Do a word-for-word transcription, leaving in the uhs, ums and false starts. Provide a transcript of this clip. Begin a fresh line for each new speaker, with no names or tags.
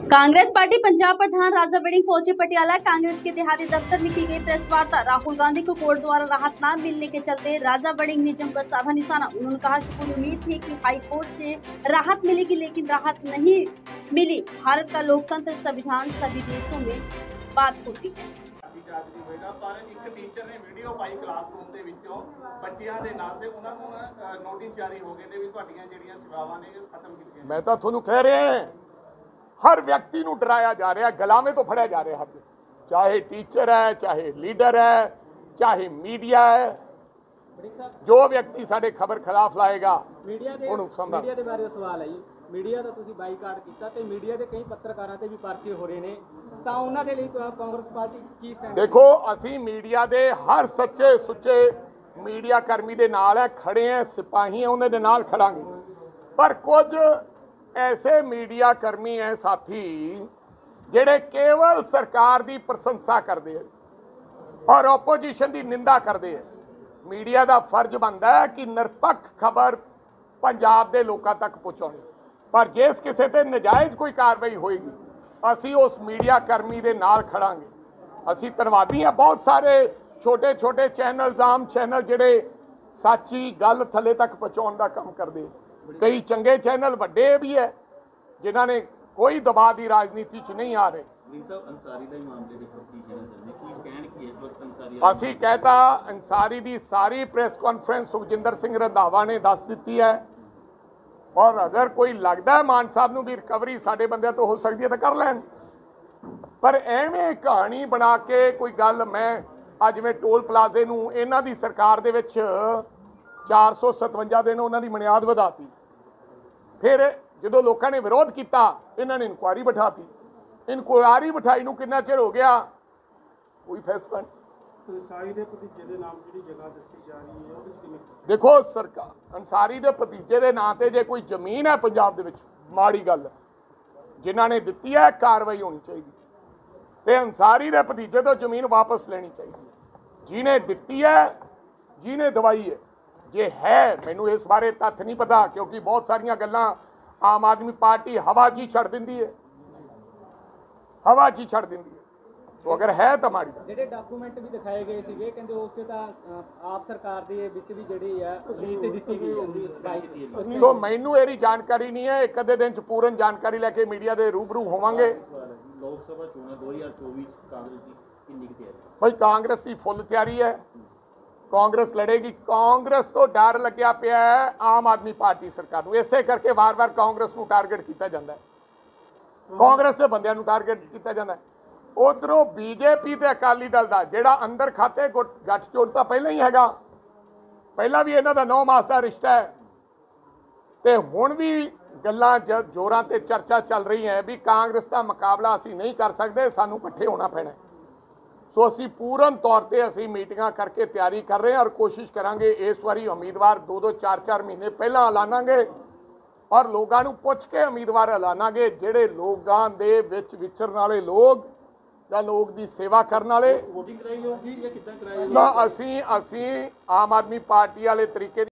Congress party Punjab प्रधान राजा वड़िंग पहुंचे पटियाला। कांग्रेस के देहाती दफ्तर में की गई प्रेस वार्ता। राहुल गांधी को कोर्ट द्वारा राहत न मिलने के चलते राजा वड़िंग ने जमकर साधा निशाना। उन्होंने कहा कि पूरी उम्मीद थी कि हाई कोर्ट से राहत मिलेगी, लेकिन राहत नहीं मिली। भारत का लोकतंत्र संविधान सभी देशों में बात होती है।
मैं तो थोनू कह रहे हैं, हर व्यक्ति को डराया जा रहा है, गलावे तो फड़िया जा रहा है। चाहे टीचर है, चाहे लीडर है, चाहे मीडिया है। जो व्यक्ति साडे खबर खिलाफ लाएगा
मीडिया दे मीडिया दे बारे सवाल है जी। मीडिया का तुसीं बाईकाट कीता ते मीडिया दे कई पत्रकारां ते भी पर्चे हो रहे ने, तां उन्हां दे लई कांग्रेस पार्टी की स्टैंड?
देखो, असीं मीडिया दे हर सच्चे सुच्चे मीडिया कर्मी दे नाल है, खड़े हैं, सिपाही हैं, उन्हां दे नाल खड़ांगे। पर कुछ ऐसे मीडिया कर्मी हैं साथी जिहड़े केवल सरकार की प्रशंसा करते हैं और ओपोजिशन की निंदा करते हैं। मीडिया का फर्ज बनता है कि निरपक्ष खबर पंजाब के लोगों तक पहुँचानी, पर जिस किसी ते नजायज़ कोई कार्रवाई होएगी असी उस मीडिया कर्मी के नाल खड़ांगे। असी धन्नवादी हैं, बहुत सारे छोटे छोटे चैनल्स, आम चैनल जिहड़े सच्ची गल थले तक पहुँचाने का काम करते हैं। कई चंगे चैनल वड्डे भी है जिन्हों ने कोई दबाव की राजनीति च नहीं आ रहे। असी कहता अंसारी की सारी प्रेस कॉन्फ्रेंस सुखजिंदर सिंह रंधावा ने दस दी है, और अगर कोई लगता है मान साहब को भी रिकवरी साडे बंदे तो हो सकती है तो कर लैन। पर एवें कहानी बना के कोई गल, मैं अज में टोल प्लाजे नूं इन्हां दी सरकार दे विच चार सौ सतवंजा दिन उन्होंने बुनियाद वधाती, फिर जो लोगों ने विरोध किया इन्होंने इंक्वायरी बिठाती। इंक्वायरी बिठाई नूं कितना चिर हो गया, कोई फैसला नहीं। देखो, सरकार अंसारी दे भतीजे दे नाम ते जे कोई जमीन है पंजाब दे विच, माड़ी गल है। जिन्हां ने दित्ती है कार्रवाई होनी चाहिए, ते अंसारी दे भतीजे तो जमीन वापस लेनी चाहिए। जिन्हें दित्ती है, जिन्हें दवाई है, जे है मैनू इस बारे तथ्य नहीं पता, क्योंकि बहुत सारिया गल्लां आम आदमी पार्टी हवा च ही छड़ दिंदी है, हवा च ही छड़ दिंदी है। तो अगर है तो माड़ी
ਜਿਹੜੇ ਡਾਕੂਮੈਂਟ ਵੀ ਦਿਖਾਏ ਗਏ ਸੀਗੇ, ਕਹਿੰਦੇ ਉਸ ਤੇ ਤਾਂ ਆਪ ਸਰਕਾਰ ਦੇ ਵਿੱਚ ਵੀ ਜਿਹੜੀ ਹੈ ਲੀਜ਼ ਤੇ ਦਿੱਤੀ ਗਈ ਹੁੰਦੀ।
ਸੋ ਮੈਨੂੰ ਇਹਦੀ ਜਾਣਕਾਰੀ ਨਹੀਂ ਹੈ। ਇੱਕ ਅੱਧੇ ਦਿਨ ਚ ਪੂਰਨ ਜਾਣਕਾਰੀ ਲੈ ਕੇ ਮੀਡੀਆ ਦੇ ਰੂਬਰੂ ਹੋਵਾਂਗੇ।
ਲੋਕ ਸਭਾ ਚੋਣਾਂ ਦੋ ਹਜ਼ਾਰ ਚੌਵੀ ਕਾਂਗਰਸ ਦੀ ਕਿੰਨੀ ਤਿਆਰੀ?
ਭਾਈ ਕਾਂਗਰਸ ਦੀ ਫੁੱਲ ਤਿਆਰੀ ਹੈ, ਕਾਂਗਰਸ ਲੜੇਗੀ। ਕਾਂਗਰਸ ਤੋਂ ਡਰ ਲੱਗਿਆ ਪਿਆ ਹੈ ਆਮ ਆਦਮੀ ਪਾਰਟੀ ਸਰਕਾਰ ਨੂੰ, ਇਸੇ ਕਰਕੇ ਵਾਰ-ਵਾਰ ਕਾਂਗਰਸ ਨੂੰ ਟਾਰਗੇਟ ਕੀਤਾ ਜਾਂਦਾ ਹੈ, ਕਾਂਗਰਸ ਦੇ ਬੰਦਿਆਂ ਨੂੰ ਟਾਰਗੇਟ ਕੀਤਾ ਜਾਂਦਾ ਹੈ। ਉਧਰੋਂ ਬੀਜੇਪੀ ਤੇ ਅਕਾਲੀ ਦਲ ਦਾ ਜਿਹੜਾ ਅੰਦਰ ਖਾਤੇ ਗੱਠਜੋੜ ਤਾਂ ਪਹਿਲਾਂ ਹੀ ਹੈਗਾ, ਪਹਿਲਾਂ ਵੀ ਇਹਨਾਂ ਦਾ ਨੌ ਮਾਸ ਦਾ ਰਿਸ਼ਤਾ ਹੈ, ਤੇ ਹੁਣ ਵੀ ਗੱਲਾਂ ਜੋਰਾਂ ਤੇ ਚਰਚਾ ਚੱਲ ਰਹੀ ਹੈ ਵੀ ਕਾਂਗਰਸ ਦਾ ਮੁਕਾਬਲਾ ਅਸੀਂ ਨਹੀਂ ਕਰ ਸਕਦੇ, ਸਾਨੂੰ ਇਕੱਠੇ ਹੋਣਾ ਪੈਣਾ। सो असी पूर्ण तौर पर असी मीटिंगां करके तैयारी कर रहे हैं और कोशिश करांगे इस बारी उम्मीदवार दो दो चार चार महीने पहला ऐलानांगे और लोगों को पुछ के उम्मीदवार ऐलानांगे जिहड़े लोगों दे विच विचरण वाले लोग या लोग दी सेवा करने वाले।
वोटिंग कराई होगी या कितना कराई?
ना असी असी आम आदमी पार्टी वाले तरीके